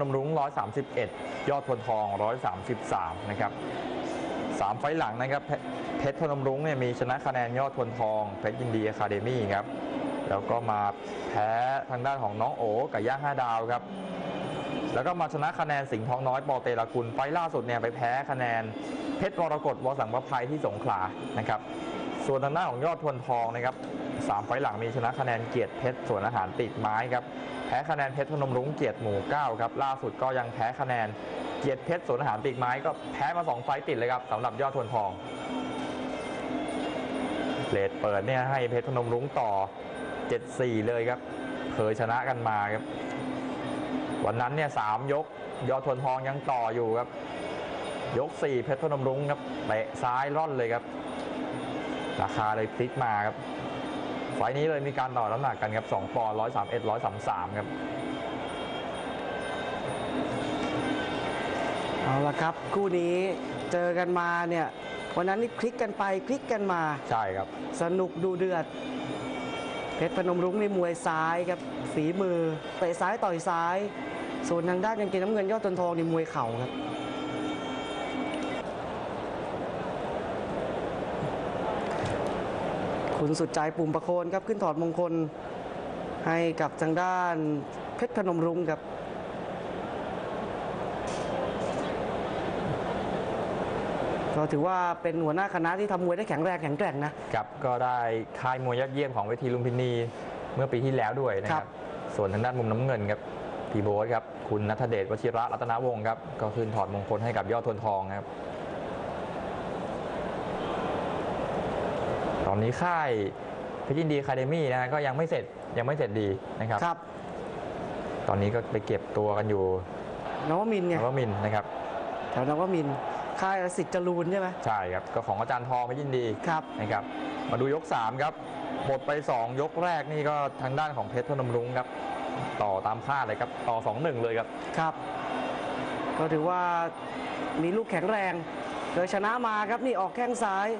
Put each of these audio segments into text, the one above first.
นมรุ้ง131ยอดทนทอง133นะครับ3ไฟล์หลังนะครับเพชรพนมรุ้งเนี่ยมีชนะคะแนนยอดทนทองเพชรยินดีอะคาเดมี่ครับแล้วก็มาแพ้ทางด้านของน้องโอ๋กับย่าง5 ดาวครับแล้วก็มาชนะคะแนนสิงห์ทองน้อยปอเตรกุลไฟล์ล่าสุดเนี่ยไปแพ้คะแนนเพชรมรกตวสังประภัยที่สงขลานะครับส่วนทางด้านของยอดทนทองนะครับ3ไฟล์หลังมีชนะคะแนนเกียรติเพชรสวนอาหารติดไม้ครับแพ้คะแนนเพชรพนมรุ้งเกียรติหมู่9ครับล่าสุดก็ยังแพ้คะแนนเกียรติเพชรสวนอาหารติดไม้ก็แพ้มา2 ไฟล์ติดเลยครับสำหรับยอดทนทองเลดเปิดเนี่ยให้เพชรพนมรุ้งต่อ7-4เลยครับเคยชนะกันมาครับวันนั้นเนี่ย3 ยกยอดทนทองยังต่ออยู่ครับยก4เพชรพนมรุ้งครับเตะซ้ายร่อนเลยครับราคาเลยพลิกมาครับไฟล์นี้เลยมีการต่อน้ำหนักกันครับ2 ปอนด์131 133ครับเอาละครับคู่นี้เจอกันมาเนี่ยวันนั้นนี่คลิกกันไปคลิกกันมาใช่ครับสนุกดูเดือดเพชรพนมรุ้งในมวยซ้ายครับฝีมือเตะซ้ายต่อยซ้ายส่วนทางด้านกางเกงน้ำเงินยอดทนทองในมวยเข่าครับคุณสุดใจปุ่มประโคนครับขึ้นถอดมงคลให้กับทางด้านเพชรพนมรุ้งครับก็ถือว่าเป็นหัวหน้าคณะที่ทำมวยได้แข็งแรงแข็งแกร่งนะครับก็ได้ค่ายมวยยอดเยี่ยมของเวทีลุมพินีเมื่อปีที่แล้วด้วยนะครับส่วนทางด้านมุมน้ำเงินครับพี่โบ๊ทครับคุณณัฐเดชวชิระรัตนวงศ์ครับก็ขึ้นถอดมงคลให้กับยอดทนทองครับตอนนี้ค่ายเพชรยินดีอะคาเดมี่นะก็ยังไม่เสร็จดีนะครับครับตอนนี้ก็ไปเก็บตัวกันอยู่นวมินทร์ไงนวมินทร์นะครับแถวนวมินทร์ค่ายสิทธิ์จรูนใช่ไหมใช่ครับก็ของอาจารย์ทองเพชรยินดีครับนะครับมาดูยก3ครับหมดไป2 ยกแรกนี่ก็ทางด้านของเพชรพนมรุ้งครับต่อตามคาดเลยครับต่อ 2-1เลยครับครับก็ถือว่ามีลูกแข็งแรงโดยชนะมาครับนี่ออกแข้งซ้าย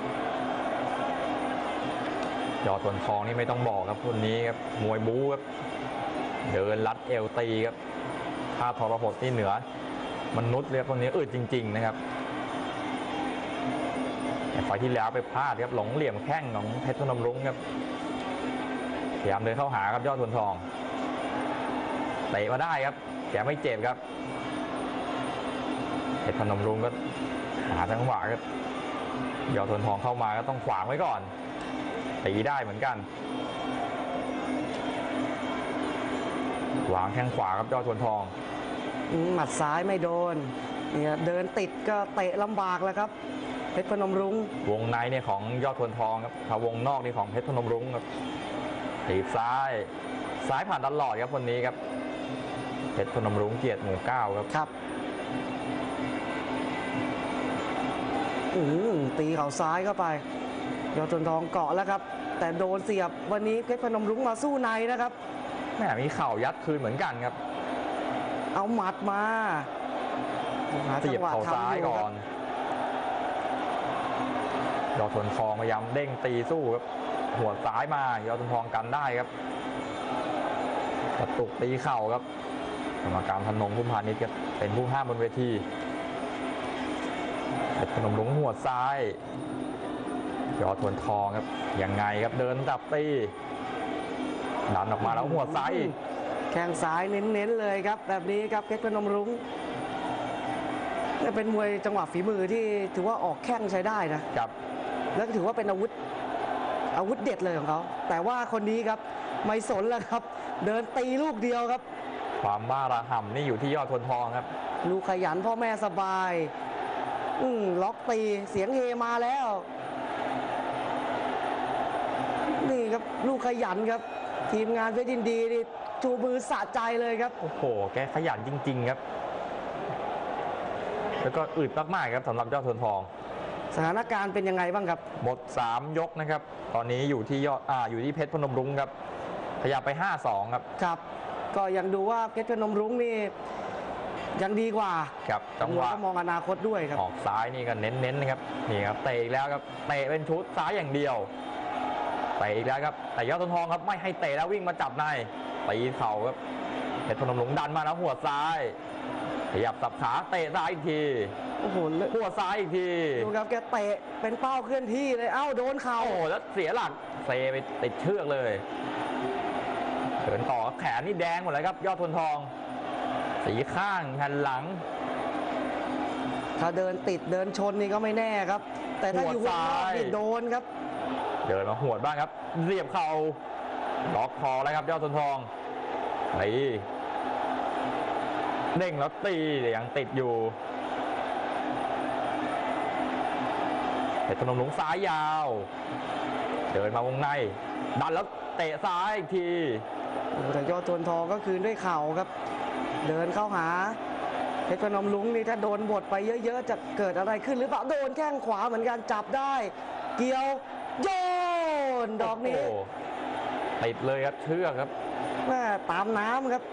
ยอดทนทองนี่ไม่ต้องบอกครับคนนี้ครับมวยบู๊ครับเดินลัดเอวตีครับท่าทรหดที่เหนือมนุษย์เลยคนนี้อึดจริงๆนะครับไฟที่แล้วไปพลาดครับหลงเหลี่ยมแข้งของเพชรพนมรุ้งครับพยายามเดินเข้าหาครับยอดทนทองเตะมาได้ครับแกไม่เจ็บครับเพชรพนมรุ้งก็หาจังหวะครับยอดทนทองเข้ามาก็ต้องขวางไว้ก่อนตีได้เหมือนกันวางแข้งขวาครับยอดทนทองหมัดซ้ายไม่โดนเนี่ยเดินติดก็เตะลำบากแล้วครับเพชรพนมรุ้งวงในเนี่ยของยอดทนทองครับถ้าวงนอกนี่ของเพชรพนมรุ้งครับตีซ้ายผ่านตลอดครับคนนี้ครับเพชรพนมรุ้งเกียรติหมู่9ครับครับตีเข่าซ้ายเข้าไปยอดทนทองเกาะแล้วครับแต่โดนเสียบวันนี้เพชรพนมรุ้งมาสู้ในนะครับแม่มีเข่ายัดคืนเหมือนกันครับเอาหมัดมาเสียบเข่าซ้ายก่อนยอดทนทองพยายามเด้งตีสู้ครับหัวซ้ายมายอดทนทองกันได้ครับกระตุกตีเข่าครับกรรมการธนงพุ่มพานิชครับเป็นผู้ห้ามบนเวทีเพชรพนมรุ้งหัวซ้ายยอดทนทองครับยังไงครับเดินดับตีดันออกมาแล้วหัวซ้ายแข้งซ้ายเน้นๆเลยครับแบบนี้ครับเพชรพนมรุ้งนี่เป็นมวยจังหวะฝีมือที่ถือว่าออกแข้งใช้ได้นะครับแล้วก็ถือว่าเป็นอาวุธเด็ดเลยของเขาแต่ว่าคนนี้ครับไม่สนแล้วครับเดินตีลูกเดียวครับความบ้าระห่ำนี่อยู่ที่ยอดทนทองครับลูกขยันพ่อแม่สบายล็อกตีเสียงเฮมาแล้วนี่ครับลูกขยันครับทีมงานเพชรยินดีนี่จูมือสะใจเลยครับโอ้โหแกขยันจริงๆครับแล้วก็อึดมากๆครับสำหรับยอดทนทองสถานการณ์เป็นยังไงบ้างครับหมด3 ยกนะครับตอนนี้อยู่ที่อยู่ที่เพชรพนมรุ้งครับขยับไป 5-2ครับครับก็ยังดูว่าเพชรพนมรุ้งนี่ยังดีกว่าครับจังหวะมองอนาคตด้วยครับออกซ้ายนี่ก็เน้นๆนะครับนี่ครับเตะอีกแล้วครับเตะเป็นชุดซ้ายอย่างเดียวเตะอีกแล้วครับแต่ยอดทนทองครับไม่ให้เตะแล้ววิ่งมาจับในตีเข่าครับเพชรพนมรุ้งดันมาแล้วหัวซ้ายขยับสับขาเตะซ้ายอีกทีโอ้โหหัวซ้ายอีกทีดูครับแกเตะเป็นเป้าเคลื่อนที่เลยเอ้าโดนเข่าโอ้โหแล้วเสียหลักเซไปติดเชือกเลยเดินต่อแขนนี่แดงหมดเลยครับยอดทนทอง สีข้างแผ่นหลังถ้าเดินติดเดินชนนี่ก็ไม่แน่ครับ แต่ถ้าอยู่วงนอกหัวซ้ายนี่โดนครับเดินมาหวดบ้างครับเสียบเข่าล็อกคอแล้วครับยอดทนทองตีเด้งแล้วตีแต่ยังติดอยู่เพชรพนมรุ้งซ้ายยาว เดินมาวงในดันแล้วเตะซ้ายอีกทีโอ้โหแต่ยอดทนทองก็คืนด้วยเข่าครับ เดินเข้าหาเพชรพนมรุ้งนี่ถ้าโดนบดไปเยอะๆจะเกิดอะไรขึ้นหรือเปล่าโดนแข้งขวาเหมือนกันจับได้ เกี่ยวโยนดอกนี้โโหติดเลยครับเชือกครับแม่ตามน้ำครับ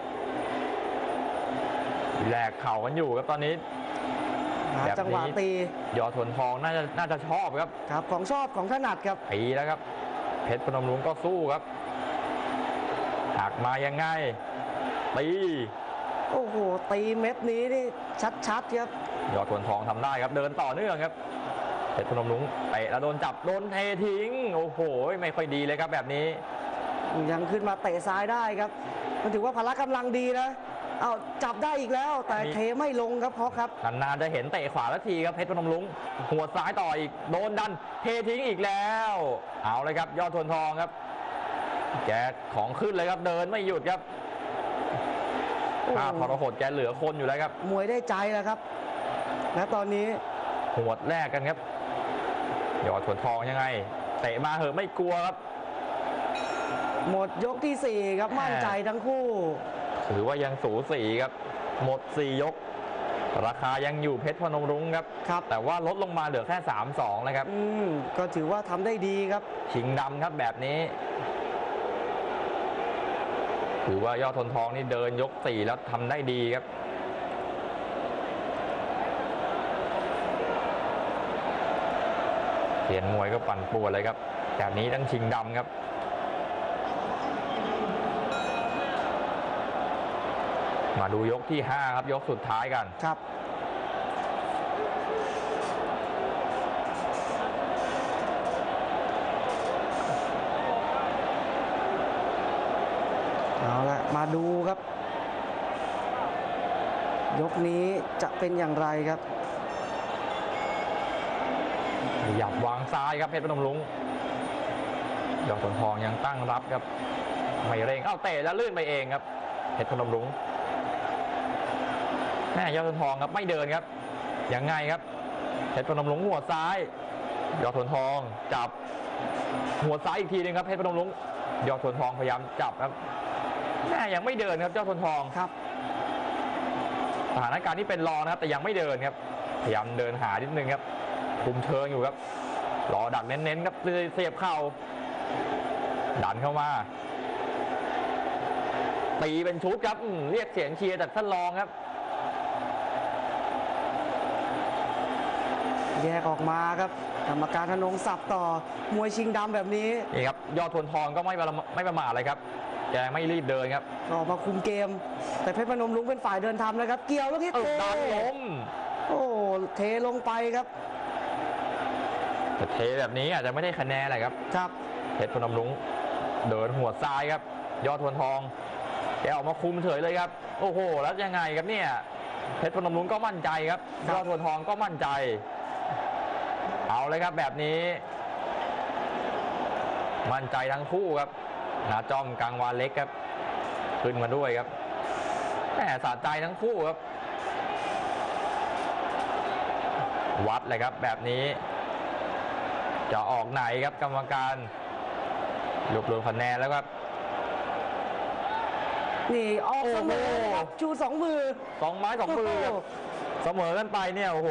แหลกเข่ากันอยู่ครับตอนนี้หาแบบนี้จังหวะตียอดทนทองน่าจะชอบครับครับของชอบของถนัดครับตีแล้วครับเพชรพนมรุ้งก็สู้ครับหักมายังไงตีโอ้โหตีเม็ดนี้นี่ชัดๆครับยอดทนทองทำได้ครับเดินต่อเนื่องครับเพชรพนมรุ้งเตะแล้วโดนจับโดนเททิ้งโอ้โหไม่ค่อยดีเลยครับแบบนี้ยังขึ้นมาเตะซ้ายได้ครับ มันถือว่าพละกำลังดีนะเอาจับได้อีกแล้ว แต่เทไม่ลงครับเพราะครับนานๆจะเห็นเตะขวาแล้วทีครับเพชรพนมรุ้งหัวซ้ายต่ออีกโดนดันเททิ้งอีกแล้วเอาเลยครับยอดทนทองครับแกของขึ้นเลยครับเดินไม่หยุดครับโอ้โหภาพทรหดแกเหลือคนอยู่แล้วครับมวยได้ใจแล้วครับและตอนนี้หัวแรกกันครับยอดทนทองยังไงเตะมาเหอะไม่กลัวครับหมดยกที่ 4 ครับมั่นใจทั้งคู่ถือว่ายังสูสีครับหมด 4 ยก ราคายังอยู่เพชรพนมรุ้งครับครับแต่ว่าลดลงมาเหลือแค่ 3-2 นะครับก็ถือว่าทำได้ดีครับชิงดำครับแบบนี้ ถือว่ายอดทนทองนี่เดินยก 4 แล้วทำได้ดีครับเขียนมวยก็ปั่นป่วนเลยครับแบบนี้ต้องชิงดำครับมาดูยกที่ 5 ครับยกสุดท้ายกันครับเอาละมาดูครับ ยกนี้จะเป็นอย่างไรครับหยับวางซ้ายครับเพชรพนมรุ้งยอดทนทองยังตั้งรับครับไม่เร่งเอ้าเตะแล้วลื่นไปเองครับเพชรพนมรุ้งแม่ยอดทนทองครับไม่เดินครับยังไงครับเพชรพนมรุ้งหัวซ้ายยอดทนทองจับหัวซ้ายอีกทีนึงครับเพชรพนมรุ้งยอดทนทองพยายามจับครับแม่ยังไม่เดินครับยอดทนทองครับสถานการณ์นี้เป็นรองนะครับแต่ยังไม่เดินครับพยายามเดินหานิดนึงครับคุมเชิงอยู่ครับรอดักเน้นๆครับเสียบเข่าดันเข้ามาตีเป็นชุดครับเรียกเสียงเชียร์จากท่านรองครับแยกออกมาครับกรรมการธนงศักดิ์ต่อมวยชิงดำแบบนี้นี่ครับยอดทนทองก็ไม่ประมาทเลยครับแกไม่รีบเดินครับออกมาคุมเกม แต่เพชรพนมรุ้งเป็นฝ่ายเดินทำนะครับ เกี่ยวแล้วที่เทดันล้มโอ้เทลงไปครับแต่เทแบบนี้อาจจะไม่ได้คะแนนอะไรครับครับเพชรพนมรุ้งเดินหัวซ้ายครับยอดทนทองแกออกมาคุมเฉยเลยครับโอ้โหแล้วยังไงครับเนี่ยเพชรพนมรุ้งก็มั่นใจครับยอดทนทองก็มั่นใจเอาเลยครับแบบนี้ มั่นใจทั้งคู่ครับนาจอมกลางวานเล็กครับขึ้นมาด้วยครับแหมสะใจทั้งคู่ครับวัดเลยครับแบบนี้จะออกไหนครับกรรมการรวบรวมคะแนนแล้วครับนี่ออกเสมอโอ้โหครับชูสองมือ 2 ไม้ 2 มือครับเสมอกันไปเนี่ยโอ้โห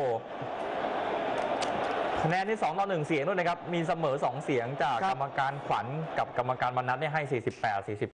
คะแนนที่2-1 เสียงด้วยนะครับมีเสมอ2 เสียงจากกรรมการขวัญกับกรรมการมนัสเนี่ยให้48-40